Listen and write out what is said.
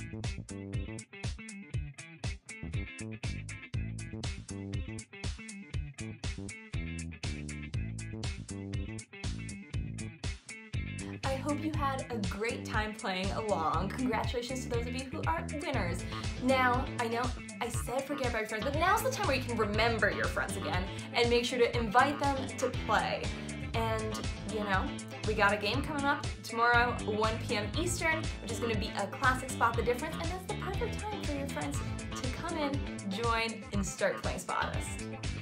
I hope you had a great time playing along. Congratulations to those of you who are winners. Now, I know I said forget about your friends, but now's the time where you can remember your friends again and make sure to invite them to play. And, you know, we got a game coming up tomorrow, 1 p.m. Eastern, which is going to be a classic Spot the Difference, and that's the perfect time for your friends to come in, join, and start playing Spotist.